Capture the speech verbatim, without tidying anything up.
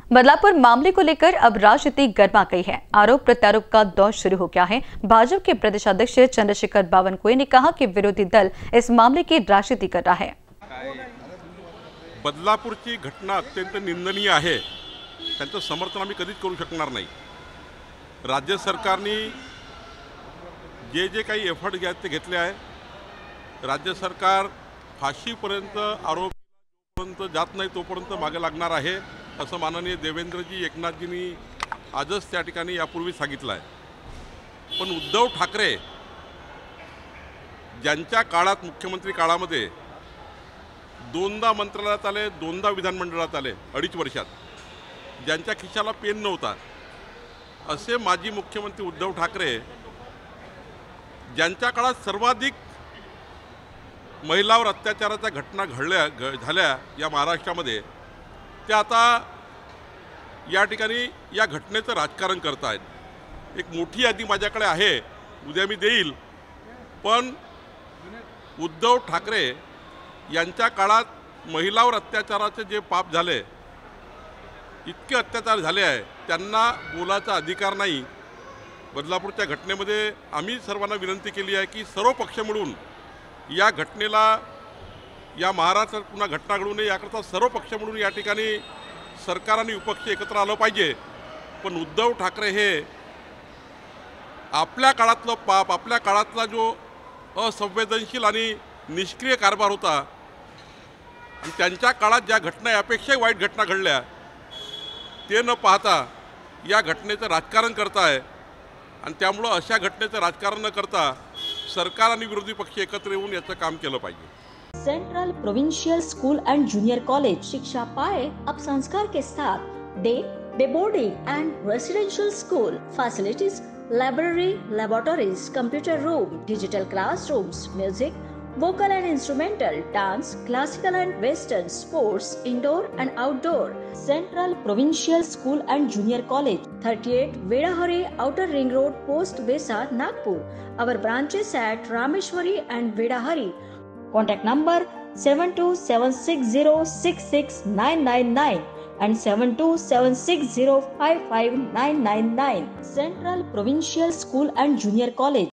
बदलापुर मामले को लेकर अब राजनीति गर्मा गई है। आरोप प्रत्यारोप का दौर शुरू हो गया है। भाजपा के प्रदेश अध्यक्ष चंद्रशेखर बावनकुळे ने कहा कि विरोधी दल इस मामले की राजनीति कर रहा है। बदलापूरची घटना अत्यंत निंदनीय आहे, त्यांचं समर्थन आम्ही कधीच करू शकणार नाही। राज्य सरकारने जे जे काही एफर्ट घ्यायचे घेतले आहे, राज्य सरकार फाशीपर्यंत आरोपीपर्यंत जात नाही तोपर्यंत मागे लागणार आहे, असं माननीय देवेंद्रजी एकनाथजींनी आजच त्या ठिकाणी यापूर्वी सांगितलं आहे। पण उद्धव ठाकरे ज्यांच्या काळात मुख्यमंत्री काळामध्ये दोनदा मंत्रालयात आले, दोनदा विधानमंडळात आले अडीच वर्षात, ज्यांच्या खिशाला पेन नव्हता असे माजी मुख्यमंत्री उद्धव ठाकरे, ज्यांच्या काळात सर्वाधिक महिलांवर अत्याचाराच्या घटना घडल्या झाल्या या महाराष्ट्रामध्ये, ते आता या ठिकाणी या घटनेचं राजकारण करत आहेत। एक मोठी यादी माझ्याकडे आहे, उद्या मी देईल, पण उद्धव ठाकरे यांच्या काळात महिलांवर अत्याचाराचे जे पाप झाले, इतके अत्याचार झाले आहे, त्यांना बोलायचा अधिकार नाही। बदलापूरच्या घटनेमध्ये आम्ही सर्वांना विनंती केली आहे की सर्व पक्ष मिळून या घटनेला, या महाराष्ट्रात पुन्हा घटना घडू नये याकरता सर्व पक्ष मिळून या ठिकाणी सरकार आणि विपक्ष एकत्र आलं पाहिजे। पण उद्धव ठाकरे हे आपल्या काळातलं पाप, आपल्या काळातला जो असंवेदनशील आणि निष्क्रिय कारभार होता आणि त्यांच्या काळात ज्या घटना यापेक्षाही वाईट घटना घडल्या, ते न पाहता या घटनेचं राजकारण करताय आणि त्यामुळे अशा घटनेचं राजकारण न करता सरकार आणि विरोधी पक्ष एकत्र येऊन याचं काम केलं पाहिजे। Central provincial school and junior college शिक्षा पाए अब संस्कार के साथ day day boarding and residential school facilities, library, laboratories, computer room, digital classrooms, music, vocal and instrumental, dance, classical and western, sports, indoor and outdoor. Central Provincial School and Junior College, thirty-eight Vedahari Outer Ring Road, Post Besa, Nagpur. Our branches at Rameshwari and Vedahari. Contact number seven two seven six zero six six nine nine nine and seven two seven six zero five five nine nine nine. Central Provincial School and Junior College.